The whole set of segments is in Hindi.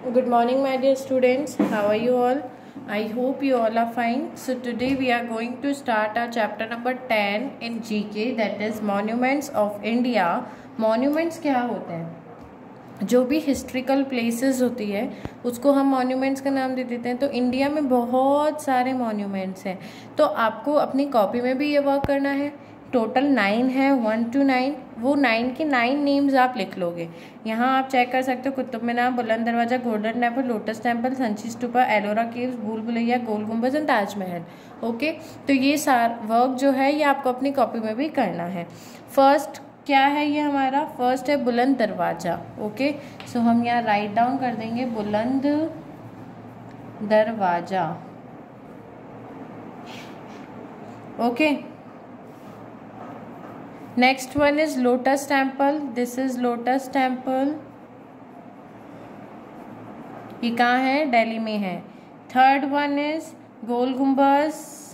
Good morning, my dear students. How are you all? I hope you all are fine. So today we are going to start our chapter number 10 in GK, that is Monuments of India. Monuments क्या होते हैं? जो भी हिस्ट्रिकल प्लेसेस होती है उसको हम मॉन्यूमेंट्स का नाम दे देते हैं। तो इंडिया में बहुत सारे मॉन्यूमेंट्स हैं, तो आपको अपनी कॉपी में भी ये वर्क करना है। टोटल 9 है, 1 to 9। वो 9 के 9 नेम्स आप लिख लोगे। यहाँ आप चेक कर सकते हो, Qutub Minar, Buland Darwaza, golden temple, lotus temple, Sanchi Stupa, Ellora caves, Bhool Bhulaiya, गोल गुम्बद एंड ताजमहल। ओके, तो ये सारा वर्क जो है ये आपको अपनी कॉपी में भी करना है। फर्स्ट क्या है ये हमारा? फर्स्ट है बुलंद दरवाजा। ओके, सो हम यहाँ राइट डाउन कर देंगे Buland Darwaza. Okay, next one is lotus temple. This is lotus temple. ये कहाँ है? दिल्ली में है। Third one is Gol Gumbaz.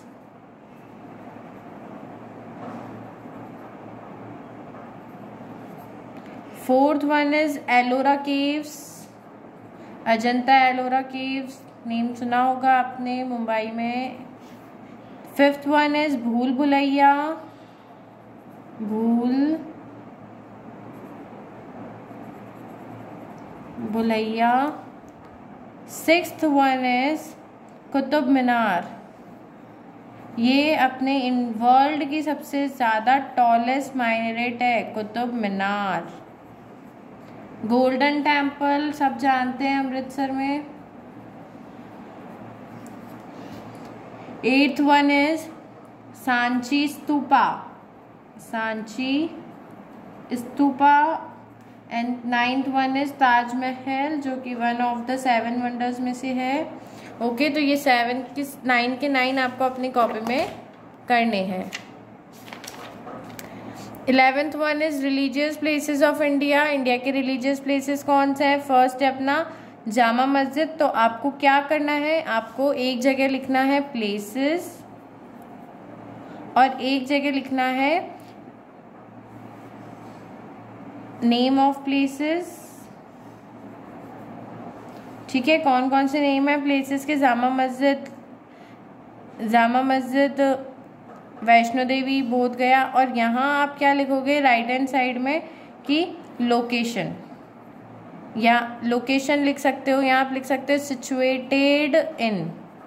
Fourth one is Ellora caves, Ajanta Ellora caves, name सुना होगा आपने, मुंबई में। Fifth one is Bhool Bhulaiya, Bhool Bhulaiya. Sixth one is Qutub Minar. ये अपने इन वर्ल्ड की सबसे ज़्यादा टॉलेस्ट माइनरेट है, कुतुब मीनार। गोल्डन टेम्पल सब जानते हैं, अमृतसर में। Eighth one is Sanchi Stupa, Sanchi Stupa. And ninth one is Taj Mahal, जो कि वन ऑफ द 7 वंडर्स में से है। ओके, तो ये 9 के 9 आपको अपनी कॉपी में करने हैं। 11th one is religious places of India. India के रिलीजियस प्लेसेस कौन से हैं? फर्स्ट है अपना जामा मस्जिद। तो आपको क्या करना है? आपको एक जगह लिखना है प्लेसेस और एक जगह लिखना है नेम ऑफ प्लेसेस। ठीक है, कौन कौन से नेम है प्लेसेस के? जामा मस्जिद, वैष्णो देवी, बोध गया। और यहाँ आप क्या लिखोगे राइट हैंड साइड में कि लोकेशन, या लोकेशन लिख सकते हो। यहाँ आप लिख सकते हो सिचुएटेड इन।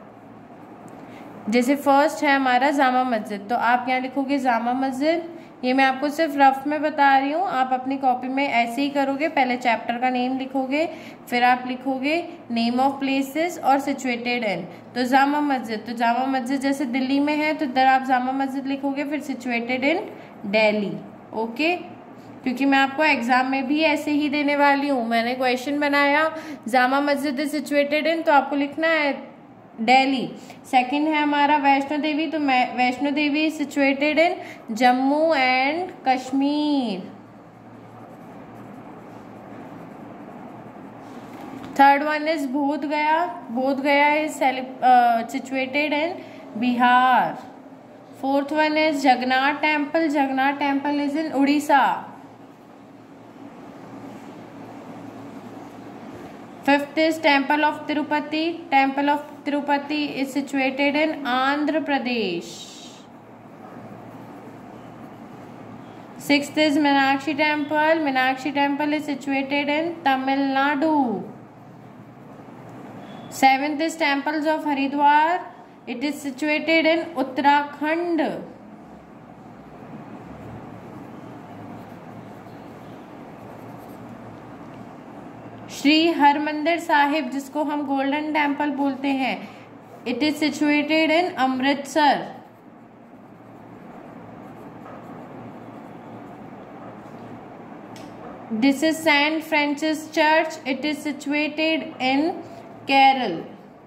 जैसे फर्स्ट है हमारा जामा मस्जिद, तो आप यहाँ लिखोगे जामा मस्जिद। ये मैं आपको सिर्फ रफ में बता रही हूँ, आप अपनी कॉपी में ऐसे ही करोगे। पहले चैप्टर का नेम लिखोगे, फिर आप लिखोगे नेम ऑफ प्लेसेस और सिचुएटेड इन। तो जामा मस्जिद, तो जामा मस्जिद जैसे दिल्ली में है तो इधर आप जामा मस्जिद लिखोगे, फिर सिचुएटेड इन दिल्ली। ओके, क्योंकि मैं आपको एग्जाम में भी ऐसे ही देने वाली हूँ। मैंने क्वेश्चन बनाया Jama Masjid is situated in, तो आपको लिखना है दिल्ली। सेकंड है हमारा वैष्णो देवी, तो Vaishno Devi situated in Jammu and Kashmir. Third one is Bodh Gaya, Bodh Gaya is situated in Bihar. Fourth one is Jagannath temple, Jagannath temple is in Orissa. Fifth is temple of Tirupati, temple of Tirupati is situated in Andhra Pradesh. Sixth is Meenakshi temple, Meenakshi temple is situated in Tamil Nadu. Seventh is temples of Haridwar, it is situated in Uttarakhand. Shri Harmandir Sahib, जिसको हम गोल्डन टेम्पल बोलते हैं, it is situated in Amritsar. This is saint Francis church, it is situated in Kerala.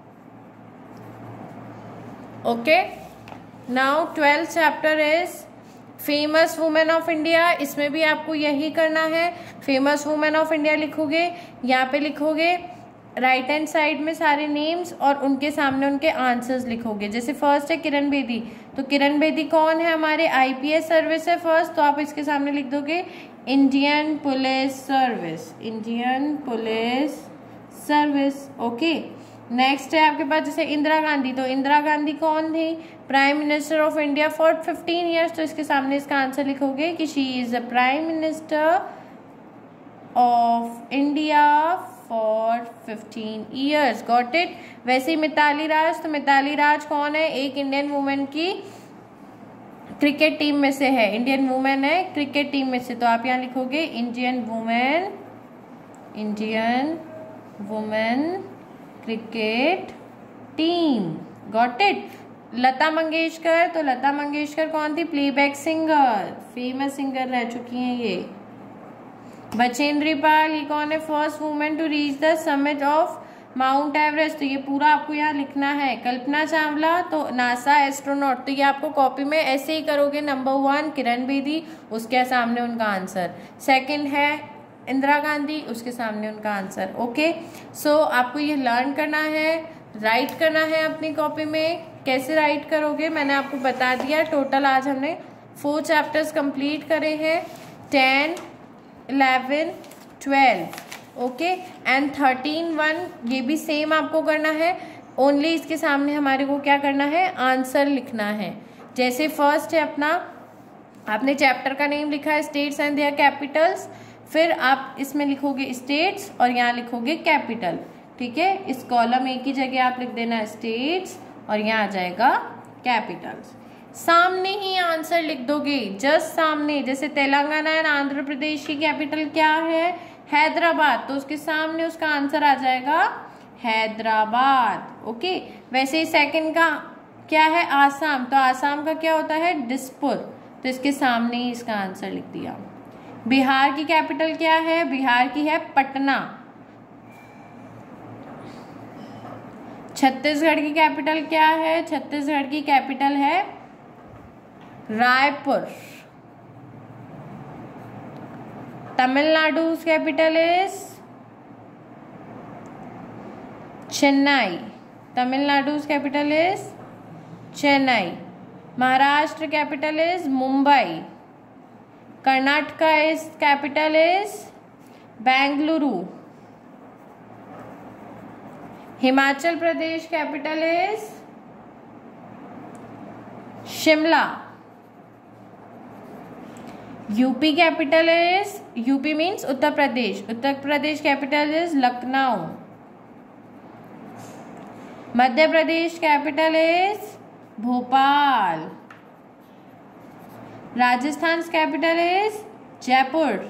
Okay, now 12th chapter is famous women of India. इसमें भी आपको यही करना है, फेमस वुमेन ऑफ इंडिया लिखोगे, यहाँ पे लिखोगे राइट हैंड साइड में सारे नेम्स और उनके सामने उनके आंसर्स लिखोगे। जैसे फर्स्ट है किरण बेदी, तो किरण बेदी कौन है? हमारे आईपीएस सर्विस है फर्स्ट, तो आप इसके सामने लिख दोगे Indian police service, Indian police service. Okay, next है आपके पास जैसे इंदिरा गांधी, तो इंदिरा गांधी कौन थी? Prime minister of India for 15 years. तो इसके सामने इसका आंसर लिखोगे कि she is the prime minister of India for 15 years. Got it. वैसे ही मिताली राज, तो मिताली राज कौन है? एक इंडियन वुमेन की क्रिकेट टीम में से है, इंडियन वुमेन है क्रिकेट टीम में से। तो आप यहाँ लिखोगे Indian women cricket team. Got it. Lata Mangeshkar, तो लता मंगेशकर कौन थी? प्लेबैक सिंगर, फेमस सिंगर रह चुकी हैं ये। बचेंद्री पाल, ये कौन है? First women to reach the summit of Mount Everest. तो ये पूरा आपको यहाँ लिखना है। कल्पना चावला, तो नासा एस्ट्रोनॉट। तो ये आपको कॉपी में ऐसे ही करोगे। नंबर 1 किरण बेदी, उसके सामने उनका आंसर। सेकंड है इंदिरा गांधी, उसके सामने उनका आंसर। ओके, सो आपको ये लर्न करना है, राइट करना है अपनी कॉपी में। कैसे राइट करोगे मैंने आपको बता दिया। टोटल आज हमने 4 चैप्टर्स कंप्लीट करे हैं, 10, 11, 12। ओके, एंड 13, 1 ये भी सेम आपको करना है। ओनली इसके सामने हमारे को क्या करना है? आंसर लिखना है। जैसे फर्स्ट है अपना, आपने चैप्टर का नेम लिखा है स्टेट्स एंड देयर कैपिटल्स, फिर आप इसमें लिखोगे स्टेट्स और यहाँ लिखोगे कैपिटल। ठीक है, इस कॉलम ए की जगह आप लिख देना स्टेट्स और यहाँ आ जाएगा कैपिटल्स। सामने ही आंसर लिख दोगे, जस्ट सामने। जैसे तेलंगाना एंड आंध्र प्रदेश की कैपिटल क्या है? हैदराबाद। तो उसके सामने उसका आंसर आ जाएगा हैदराबाद। ओके, वैसे ही सेकंड का क्या है? आसाम। तो आसाम का क्या होता है? दिसपुर। तो इसके सामने ही इसका आंसर लिख दिया। बिहार की कैपिटल क्या है? बिहार की है पटना। छत्तीसगढ़ की कैपिटल क्या है? छत्तीसगढ़ की कैपिटल है Raipur. Tamil Nadu's capital is Chennai. Tamil Nadu's capital is Chennai. Maharashtra capital is Mumbai. Karnataka is capital is Bengaluru. Himachal Pradesh capital is Shimla. UP capital is, UP means Uttar Pradesh, Uttar Pradesh capital is Lucknow. Madhya Pradesh capital is Bhopal. Rajasthan capital is Jaipur.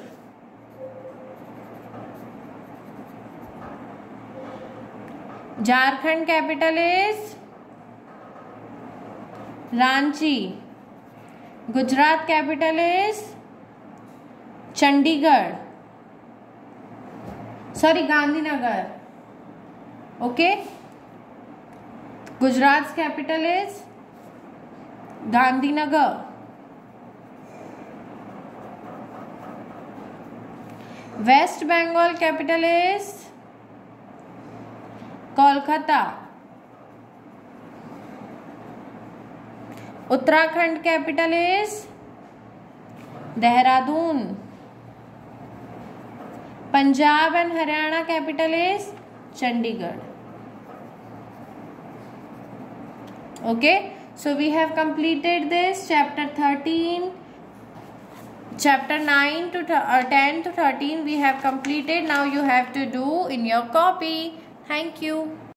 Jharkhand capital is Ranchi. Gujarat capital is Chandigarh, sorry Gandhinagar. Okay, Gujarat capital is Gandhinagar. West Bengal capital is Kolkata. Uttarakhand capital is Dehradun. Punjab and Haryana capital is Chandigarh. Okay, so we have completed this chapter 13, chapter 9 to 10 to 13 we have completed. Now you have to do in your copy. Thank you.